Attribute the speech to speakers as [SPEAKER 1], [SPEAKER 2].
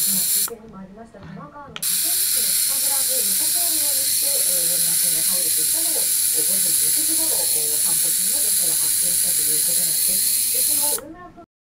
[SPEAKER 1] 中継にもありました多摩川の河川敷の酒蔵で横たわるようにして女性が倒れていたのを午前6時ごろ散歩中の女性が発見したということなんです。でその上村